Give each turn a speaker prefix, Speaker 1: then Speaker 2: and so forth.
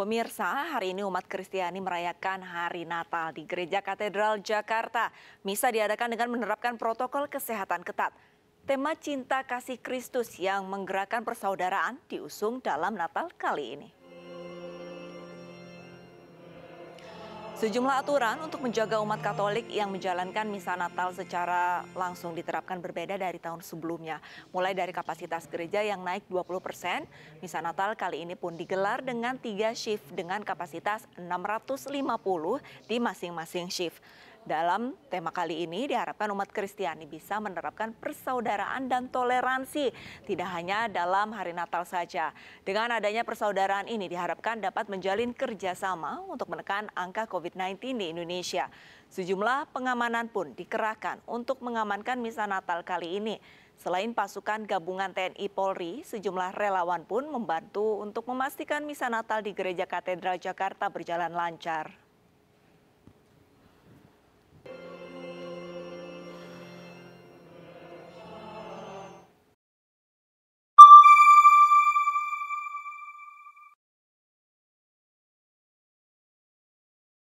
Speaker 1: Pemirsa, hari ini umat Kristiani merayakan Hari Natal di Gereja Katedral Jakarta. Misa diadakan dengan menerapkan protokol kesehatan ketat. Tema cinta kasih Kristus yang menggerakkan persaudaraan diusung dalam Natal kali ini. Sejumlah aturan untuk menjaga umat Katolik yang menjalankan misa Natal secara langsung diterapkan berbeda dari tahun sebelumnya. Mulai dari kapasitas gereja yang naik 20%, misa Natal kali ini pun digelar dengan 3 shift dengan kapasitas 650 di masing-masing shift. Dalam tema kali ini diharapkan umat Kristiani bisa menerapkan persaudaraan dan toleransi, tidak hanya dalam hari Natal saja. Dengan adanya persaudaraan ini diharapkan dapat menjalin kerjasama untuk menekan angka COVID-19 di Indonesia. Sejumlah pengamanan pun dikerahkan untuk mengamankan misa Natal kali ini. Selain pasukan gabungan TNI Polri, sejumlah relawan pun membantu untuk memastikan misa Natal di Gereja Katedral Jakarta berjalan lancar.